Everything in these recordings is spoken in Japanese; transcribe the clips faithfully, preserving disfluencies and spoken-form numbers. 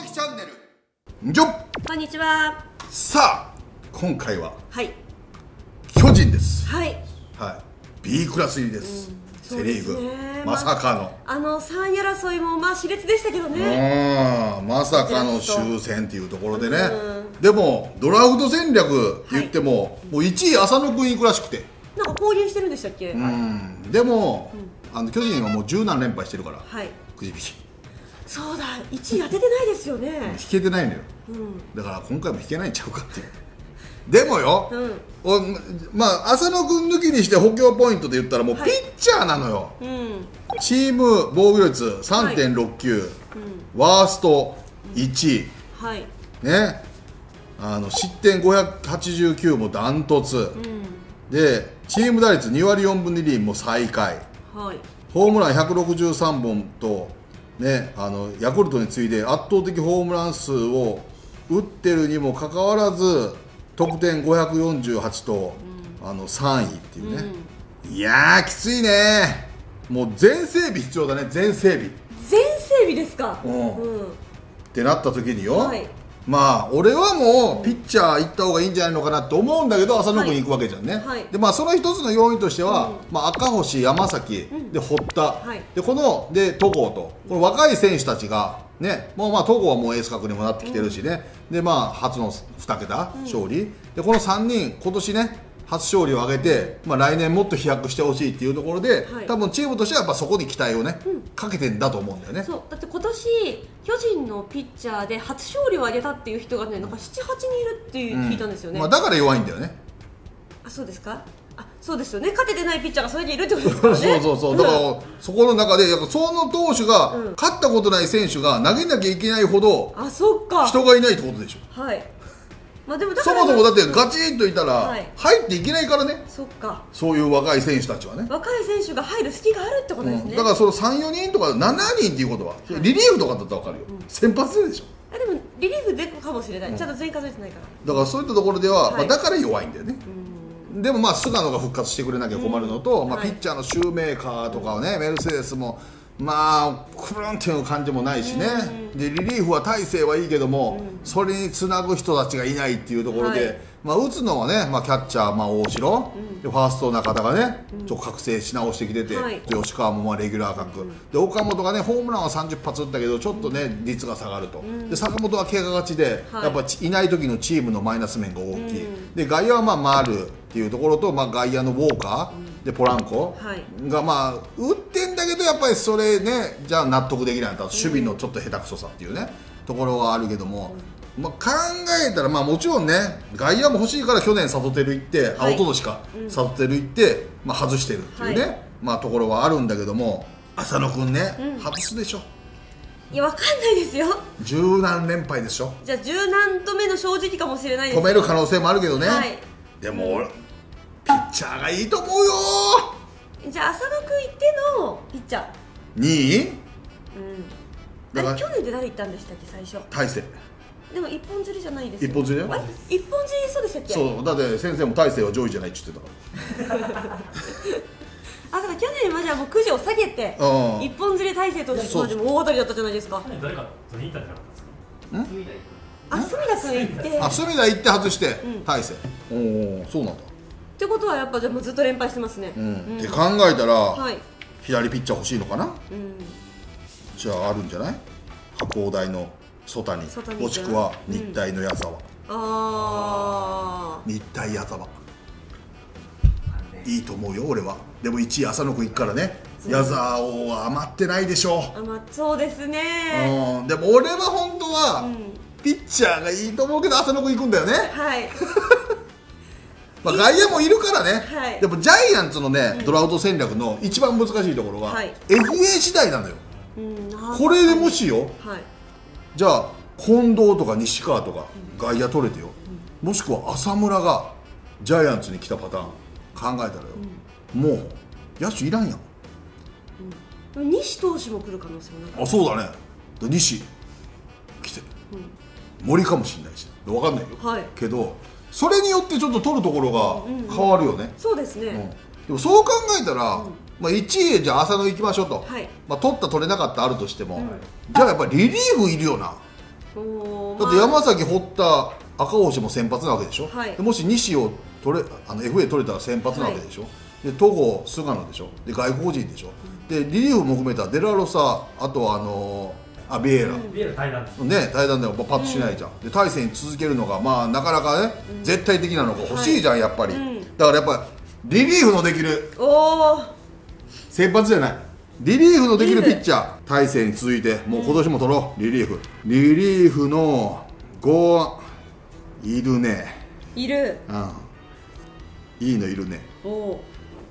きチャンネルじょっ。 こんにちは。 さあ今回ははい。 巨人です。 はい。 はい、ビー クラス入りです、うん、セ・リーグ、まさかの、 まあのさんい争いもまあ熾烈でしたけどね。 うん、まさかの終戦っていうところでね、でもドラフト戦略言っても、はい、もういちい浅野君いくらしくて、 なんか交流してるんでしたっけ。 うん、でも、うん、あの巨人はもう十何連敗してるから、はい、くじ引き。 そうだ、いちい当ててないですよね。 引けてないのよ、うん、だから今回も引けないんちゃうかっていう。でもよ、うん、おまあ浅野君抜きにして補強ポイントで言ったらもうピッチャーなのよ、はい、うん、チーム防御率 さんてんろくきゅう、はい、うん、ワーストいちい、うん、はい、ね、あの失点ごひゃくはちじゅうきゅうもダントツ、うん、でチーム打率にわりよんぶにリーも最下位、はい、ホームランひゃくろくじゅうさんぼんと、ね、あのヤクルトに次いで圧倒的ホームラン数を打ってるにもかかわらず得点ごひゃくよんじゅうはちと、うん、あのさんいっていうね、うん、いやーきついね。もう全整備必要だね。全整備全整備ですか、うん、うん、 ってなった時によ、はい、まあ俺はもうピッチャー行った方がいいんじゃないのかなって思うんだけど浅野君行くわけじゃんね、はい、でまあその一つの要因としては、うん、まあ、赤星、山崎、うん、で堀田、はい、でこので戸郷とこの若い選手たちがね、もうまあ戸郷はもうエース格にもなってきてるしね、うん、でまあ初のに桁勝利、うん、でこのさんにん今年ね初勝利を挙げて、まあ、来年もっと飛躍してほしいっていうところで、はい、多分チームとしてはやっぱそこに期待をね、うん、かけてんだと思うんだよね。 そうだって今年巨人のピッチャーで初勝利を挙げたっていう人がねなんかななはちにんいるっていう、うん、聞いたんですよね、 まあ、だから弱いんだよね。 あ、そうですか。あ、そうですよね。勝ててないピッチャーがそれにいるってことですからね。 そうそうそう、だから、うん、そこの中でその投手が、うん、勝ったことない選手が投げなきゃいけないほどあ、そっか、 人がいないってことでしょ。はい、 まあ、でもだそもそもだってガチンといたら入っていけないからね、はい、 そっか、 そういう若い選手たちはね、 若い選手が入る隙があるってことですね、うん、 だからそのさん、よにんとかななにんっていうことは、はい、リリーフとかだったら分かるよ、うん、先発ででしょ。 あ、でもリリーフでかもしれない、うん、ちゃんと全員数えてないから、 だからそういったところでは、はい、まあ、だから弱いんだよね、うん、でもまあ菅野が復活してくれなきゃ困るのと、うん、まあ、ピッチャーのシューメーカーとかはね、メルセデスもまあクルンっていう感じもないしね、うん、でリリーフは大勢はいいけども、うん、それにつなぐ人たちがいないっていうところで、はい、まあ、打つのはね、まあ、キャッチャー、まあ、大城、うん、でファースト中田がね、うん、ちょっと覚醒し直してきてて、はい、吉川もまあレギュラー格、うん、で岡本がねホームランはさんじゅっぱつ打ったけどちょっとね、うん、率が下がると、うん、で坂本は怪我がちで、はい、やっぱいない時のチームのマイナス面が大きい、うん、で外野はまあ丸っていうところと、まあ、外野のウォーカー、うん、でポランコがまあ打ってんだけどやっぱりそれねじゃあ納得できないと守備のちょっと下手くそさっていうねところはあるけども、まあ、考えたらまあもちろんね外野も欲しいから去年サトテル行って、はい、あ一昨年か、うん、サトテル行って、まあ、外してるっていうね、はい、まあ、ところはあるんだけども浅野君ね、うん、外すでしょ。 いや、わかんないですよ。 十何連敗でしょ。 じゃあ十何度目の正直かもしれないです。 止める可能性もあるけどね、はい、でも、うん、ピッチャーがいいと思うよ。 じゃあ浅野君行ってのピッチャーにい、うん、 だから去年で誰行ったんでしたっけ最初。 大勢。でも一本釣りじゃないですよ。 一本釣りだよ。 一本釣りそうでしたっけ。 そうだって先生も大勢は上位じゃないって言ってたからあ、だから去年はじゃあもうくじを下げて一本釣り大勢とでも大当たりだったじゃないですか。 誰か取りに行ったんじゃなかったですか。 あ、隅田君行って、 あ、隅田行って外して大勢、うん、おお、そうなんだ。 ってことはやっぱじゃあもうずっと連敗してますね、うんうん、 って考えたら、はい、左ピッチャー欲しいのかな、うん、じゃああるんじゃない。白鴎大の曽谷、もしくは日体の矢沢、うん、あ日体矢沢いいと思うよ俺は。でもいちい浅野君行くからね、矢沢は余ってないでしょ。 余そうですね、 うん、でも俺は本当は、うん、ピッチャーがいいと思うけど浅野君行くんだよね。はいまあ外野もいるからね、はい、でもジャイアンツのね、うん、ドラフト戦略の一番難しいところが、はい、エフエー 次第なのよ、うん、これでもしよ、はい、じゃあ近藤とか西川とか外野取れてよ、うん、もしくは浅村がジャイアンツに来たパターン考えたらよ、うん、もう野手いらんやん、 うん、西投手も来る可能性もない。 あ、そうだね。西来て、うん、森かもしれないし分かんないよ、はい、けどそれによってちょっと取るところが変わるよね、うんうんうん、 そうですね、うん、 でもそう考えたら、うん、まあ、いちいじゃあ浅野行きましょうと、はい、まあ、取った取れなかったあるとしても、うん、じゃあやっぱりリリーフいるよな、 だって山崎、堀田、赤星も先発なわけでしょ、 はい、 でもし西を取れあの エフエー 取れたら先発なわけでしょ、はい、で戸郷、菅野でしょ、で外国人でしょ、うん、でリリーフも含めたデラロサ、あとはあのー、あビエイラ、 うん、ビエイラ対談ね、対談でもパッとしないじゃん、うん、で大勢に続けるのが、まあ、なかなかね、うん、絶対的なのが欲しいじゃん、はい、やっぱり、うん、だからやっぱりリリーフのできるお先発じゃないリリーフのできるピッチャー大勢に続いてもう今年も取ろう、リリーフリリーフのごいるねいるうんいいのいるねお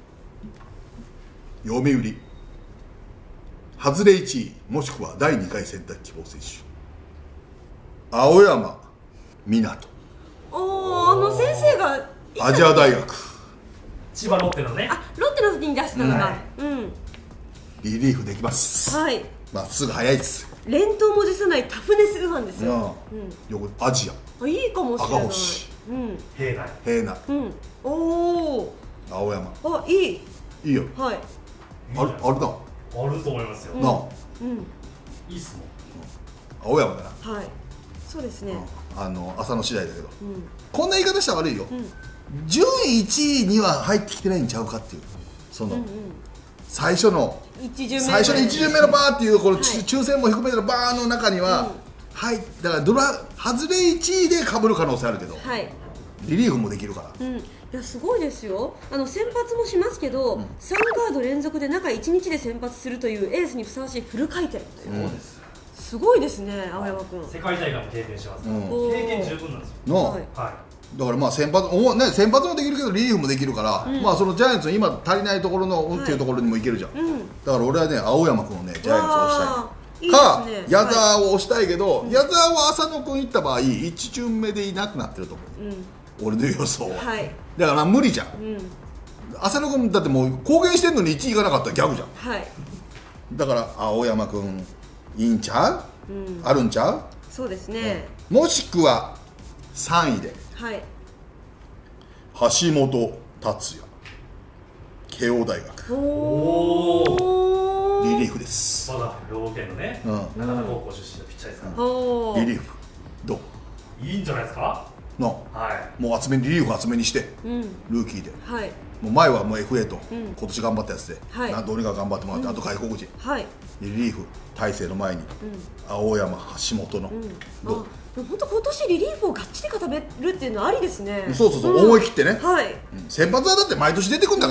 読売外れいちいもしくはだいにかい選択希望選手青山湊おおあの先生がアジア大学千葉ロッテのねあロッテの時に出したのが、うん、うん、 リリーフできますはいまあすぐ早いです連投も辞さないタフネスファンですよ、 うん、よくアジアあいいかもしれない赤星、 うん、 平内平内、 うん、おお青山あいいいいよはいあるあるなあると思いますよ、 なあ、 うん、いいっすもん、青山だなはいそうですね、 うん、あの朝の次第だけど、 うん、 こんな言い方したら悪いよ、うん、順位いちいには入ってきてないんちゃうかっていうその、うんうん、最初の最初のいち巡目のバーっていうこの、はい、抽選も含めてのバーの中には、うん、はいだからドラ外れいちいで被る可能性あるけど、はい、リリーフもできるから、うん、いやすごいですよあの先発もしますけど、うん、さんカード連続で中いちにちで先発するというエースにふさわしいフル回転という、うん、すごいですね青山君世界大会も経験してますから、うん、経験十分なんですよの、はいはいだからまあ先発、ね、先発もできるけどリリーフもできるから、うん、まあそのジャイアンツの今足りないところの、はい、っていうところにもいけるじゃん、うん、だから俺はね青山君をねジャイアンツを押したいかいい、ね、矢沢を押したいけど、はい、矢沢は浅野君行った場合いち巡目でいなくなってると思う、うん、俺の予想は、はい、だから無理じゃん、うん、浅野君だってもう公言してんのにいちい行かなかったらギャグじゃん、はい、だから青山君いいんちゃう、うん、あるんちゃうそうですね、 うん、もしくはさんいではい、橋本達也慶応大学おーリリーフですまだ兵庫県のね、うん、長野高校出身のピッチャーですからリリーフどういいんじゃないですかの、はい、もう集めリリーフ集めにして、うん、ルーキーで、はい、もう前はもう エフエー と、うん、今年頑張ったやつで、はい、どうにか頑張ってもらって、うん、あと外国人、はい、リリーフ大勢の前に、うん、青山橋本の、うん、どう本当今年リリーフをがっちり固めるっていうのはありですねそうそうそう、うん、思い切ってね、はい、先発はだって毎年出てくるんだから、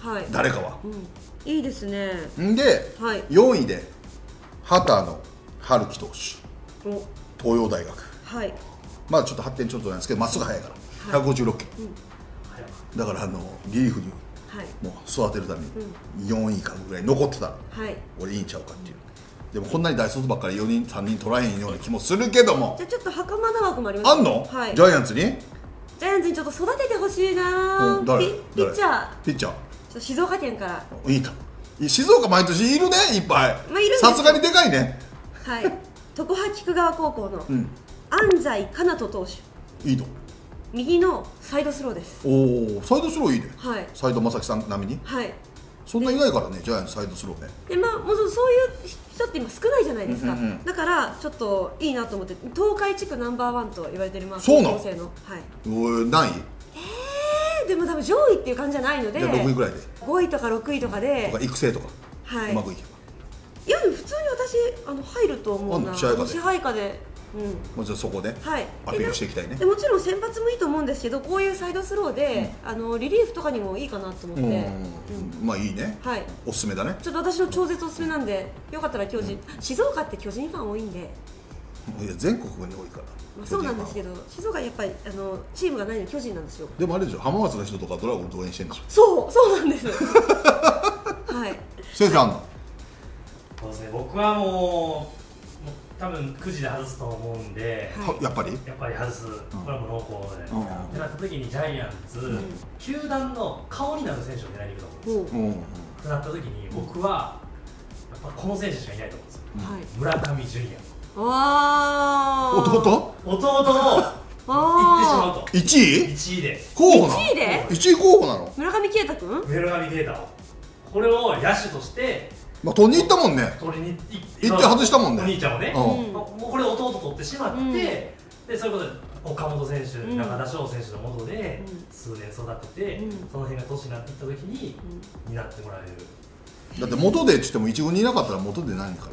はい、誰かは、うん、 いいですねんで、はい、よんいで畑野春樹投手東洋大学、はい、まあちょっと発展ちょっとなんですけどまっすぐ速いから、はい、ひゃくごじゅうろっキロ、うん、だからあのリリーフにもう育てるためによんいかぐらい残ってたら、はい、俺いいんちゃうかっていう、でもこんなに大卒ばっかりよにんさんにん取らへんような気もするけどもじゃあちょっと袴田枠もあります、 ね、あんの、はい、ジャイアンツにジャイアンツにちょっと育ててほしいなピ, ピッチャーピッチャーちょっと静岡県からいいか静岡毎年いるねいっぱいさすがにでかいねはい常葉菊川高校の、うん、安西かなと投手いいと右のサイドスローですおおサイドスローいいね、はい、斎藤正樹さん並みにはいそんないないからねジャイアンツサイドスローねでまあもうそういう人って今少ないじゃないですか、うんうんうん、だからちょっといいなと思って東海地区ナンバーワンと言われてるまあそうなの、 はい、 お何位えー、でも多分上位っていう感じじゃないのでろくいぐらいでごいとかろくいとかでとか育成とか、はい、うまくいけばいやでも普通に私あの入ると思うな支配下でうん、 もちろんそこでアピールしていきたいね、 でもちろん先発もいいと思うんですけどこういうサイドスローで、うん、あのリリーフとかにもいいかなと思って、うんうんうん、まあいいね、はい、おすすめだねちょっと私の超絶おすすめなんでよかったら巨人、うん、静岡って巨人ファン多いんでいや全国に多いから、 まあ、そうなんですけど静岡やっぱりあのチームがないのに巨人なんですよでもあれでしょ浜松の人とかドラゴンと応援してるんでしょそうそうなんですはい先生あんの、 そうですね僕はもう多分くじで外すと思うんで、 はい、やっぱりやっぱり外す、うん、これはもう濃厚で、うん、ってなった時にジャイアンツ、うん、球団の顔になる選手を狙いに行くと思うんですよ、うん、ってなった時に僕はやっぱこの選手しかいないと思うんですよ、はい、村上ジュニアわー弟弟を行ってしまうといちいいちいで候補なのいちいでいちい候補なの村上慶太君村上慶太をこれを野手としてまあ取りに行ったもんね。 取りに行って外したもんね。 お兄ちゃんをね、 うん、 もうこれ弟取ってしまって、うん、でそういうことで岡本選手、うん、中田翔選手のもとで数年育てて、うん、その辺が年になっていった時に担ってもらえる。 だって元でって言っても一軍にいなかったら元で何から。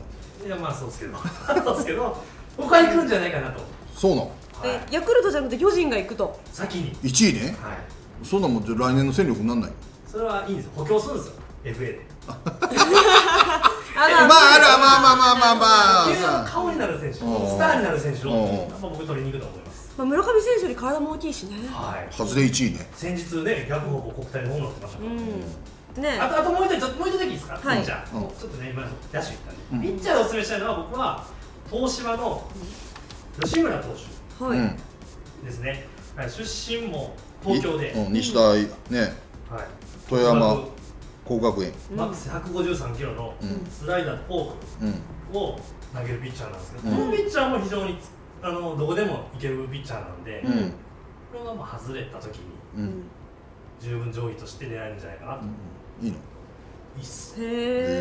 いやまあそうですけどそうですけど他行くんじゃないかなと。 そうなの、 はい、ヤクルトじゃなくて巨人が行くと先にいちいね、 はい、 そんなもん来年の戦力にならない。 それはいいんですよ、補強するんですよ エフエー でまああらまあまあまあまあまあ球団の顔になる選手、スターになる選手をやっぱ僕取りに行くと思います。 まあ村上選手より体も大きいしね。 はい。 外れいちいね。 先日ね逆方向国体のホームラン打ってましたから。 うん。ね。 あとあともう一人もう一人だけいいですか。 はい。 ピッチャー。ちょっとね今ダッシュいったんで。ピッチャーでお勧めしたいのは僕は東芝の吉村投手。はい。ですね。出身も東京で。 日大ね。はい。富山工学園。 マックスひゃくごじゅうさんキロのスライダーとフォークを投げるピッチャーなんですけど、このピッチャーも非常にあのどこでもいけるピッチャーなんで、これがまあ外れた時に十分上位として狙えるんじゃないかなと。 いいの？ いいっす。 へ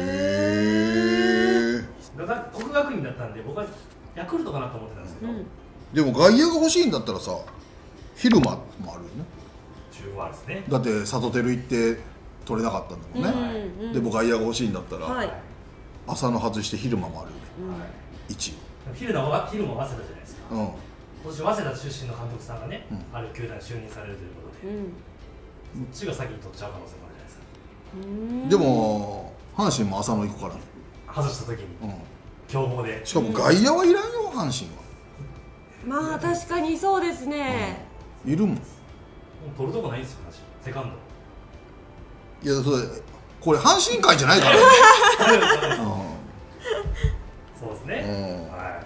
え。 だから国学院だったんで僕はヤクルトかなと思ってたんですけど、 でも外野が欲しいんだったらさ、昼間もあるよね。 十分あるですね。 だって里照行って取れなかったんだもんね。でも外野が欲しいんだったら浅野外して昼間もあるよね。いち。 昼間は昼間早稲田じゃないですか。今年早稲田出身の監督さんがね、ある球団に就任されるということで、そっちが先に取っちゃう可能性もあるじゃないですか。 でも阪神も浅野行くからね。 外した時に強豪で。 しかも外野はいらんよ阪神は。 まあ確かにそうですね。 いるもん。 取るとこないんですよセカンド。 いやそれこれ阪神会じゃないからね。 そうですね。はい。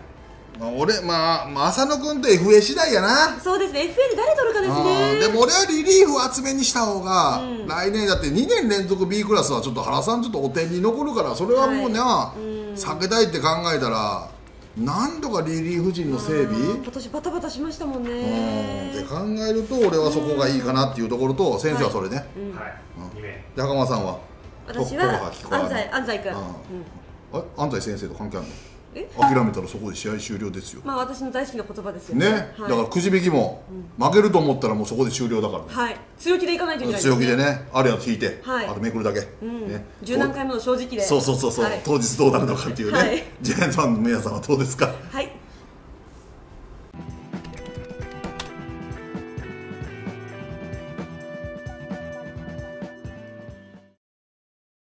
まあ俺まあ、まあ、浅野君と エフエー 次第やな。 そうですね。エフエー で誰取るかですね。 でも俺はリリーフ厚めにした方が、うん、来年だってにねん連続 B クラスはちょっと原さんちょっとお点に残るからそれはもうね、はい、避けたいって考えたら何度かリリーフ陣の整備今年バタバタしましたもんね。 って考えると俺はそこがいいかなっていうところと先生はそれね。はい。中間さんは私は安西安西君。 あ安西先生と関係あるの？諦めたらそこで試合終了ですよ。 まあ私の大好きな言葉ですよね。 ね、だからくじ引きも負けると思ったらもうそこで終了だからね。 はい。強気でいかないといけない。 強気でね、あるやつ引いて、あとめくるだけ。 ね。十何回目の正直で。 そうそうそうそう。当日どうなるのかっていうね。ジャイアンツファンの皆さんはどうですか。 はい。